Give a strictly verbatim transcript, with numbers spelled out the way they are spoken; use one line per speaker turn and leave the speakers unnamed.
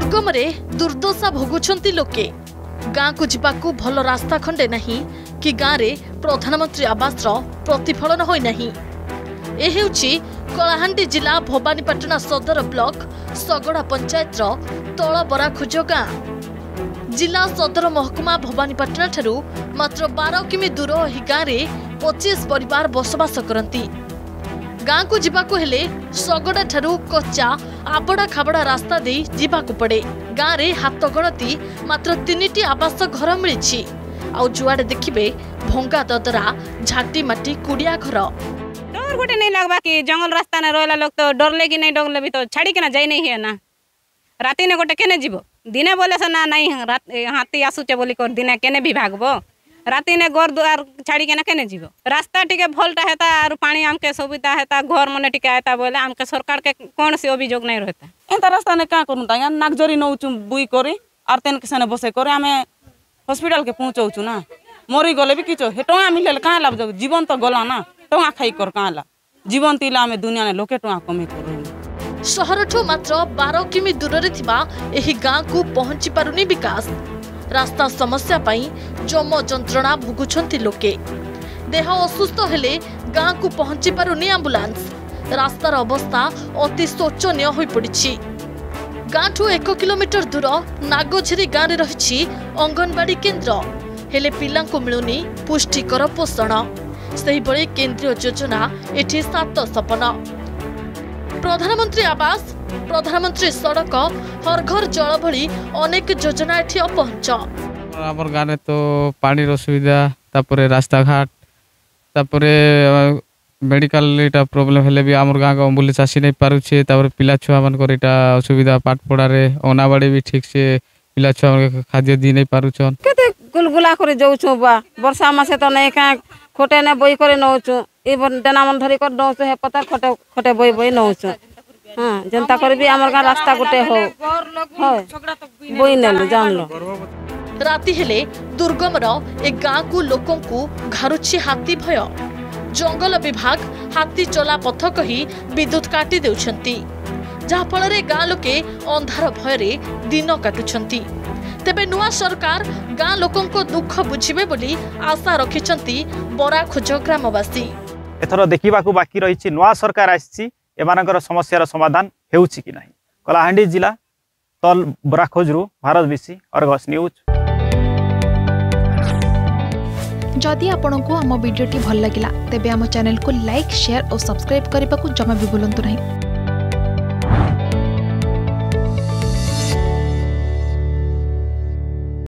दुर्गम रे दुर्दशा भोगुछंती लोके गाँ को जीवाकू भल रास्ता खंडे नहीं कि गाँ रे प्रधानमंत्री आवास प्रतिफलन होई नहीं। ए हेउची कलाहांडी जिला भवानीपाटना सदर ब्लॉक सगड़ा पंचायत तल बराखोज गाँ। जिला सदर महकुमा भवानीपाटना ठारू मात्र बारह किमी दूर ही गाँ रे पच्चीस परिवार बसवास करती। गाँ को जीवाकू हेले सगड़ा ठारू कच्चा आपड़ा खाबड़ा रास्ता दे जीवाकू पड़े। गाँ रे हाथ गणती मात्र तीनिटी आवास घर मिली। आउ जुआड़े देखिबे भंगा ददरा झाटी माटी कुड़िया घर।
डर गोटे नहीं लगवा कि जंगल रास्ता ने रहला लोग तो डरले कि नहीं डरले भी तो छाड़ी के ना जाई नहीं है ना। राती ने गोटे केने जीवो दिने बोले से ना नहीं हाथी आसुचे बोली कर दिने केने भी भागबो। राती ने घर द्वार छाड़ी के ना केने जीवो। रास्ता टिके भलटा हेता और पानी आमके सुविधा हेता घर मने टिके आयता बोले आमके सरकार के कौन से अभियोग नहीं रहता।
एंता रास्ता ने का करूं ता नागजरी नौचु बुई करे आर तेन के सने बसे करे आमे हॉस्पिटल के पहुंचौचु ना। मरी गले भी किछो हे टंगा मिलल का लाभ जीवन तो गला ना टंगा खाई कर का ला जीवन तिला आमे दुनिया ने लोके टंगा कमी करू।
शहरठू मात्र बारह किमी दूर रे थिबा एही गाँ को पहुंची पारुनी विकास। रास्ता समस्या पाई जम जंत्रणा भोगुछंती लोके। देह असुस्थ हेले गाँ को पहुंची पारुनी एम्बुलेंस। रास्तार अवस्था अति शोचनीय होई पड़िछि। गाँठू एक किलोमीटर दूर नागझेरी गाँ रे रहिछि अंगनवाड़ी केन्द्र हेले पिला को मिलुनी पुष्टिकर पोषण। सही बड़ी केंद्रीय योजना एठी सात सपन प्रधानमंत्री आवास प्रधानमंत्री सड़क हर घर जल भली अनेक योजना एठी अपहंच।
आमर गाने तो पानी असुविधा तापरे रास्ता घाट तापरे मेडिकल इटा प्रॉब्लम हेले भी आमर गाँ एम्बुलेंस आसी नहीं पारुछे। तापरे पिला छुआ मानकर इटा असुविधा पाठ पढ़ारे अंगनवाड़ी भी ठीक से पिला छुआ मानके खाद्य दी नहीं पारुछन।
केते गुलगुला करे जाउछु बा वर्षा मासे तो नहीं का खोटे ने बई करे नउछु ए देना मन धरी कर नउछु हे पता खोटे खोटे बई बई नउछु। हां जनता कर भी आमर गाँ रास्ता गोटे हो बई नेलु जान लो।
राती हेले दुर्गमर ए गाँ को लोकों को घारुछि हाथी भय। जंगल विभाग हाथी चला पथ कही विद्युत काटी देउछंती जहा फल गाँ लोके अंधार भयरे दिन काटुछंती। तेबे नुआ सरकार गाँ लोकों को दुख बुझिबे बोली आशा रखिछंती बराखोज ग्रामवासी।
एथर देखिबाकू बाकी रहिछि नुआ सरकार आछि एमानकर समस्यार समाधान हेउछि कि नाही। कलाहांडी जिला तल बराखोजरू भारत बीसी अर्गस न्यूज।
जदि आपंक आम भिडी भल लगा तेब आम चैनल को लाइक शेयर और सब्सक्राइब करने को जमा भी भूलु नहीं।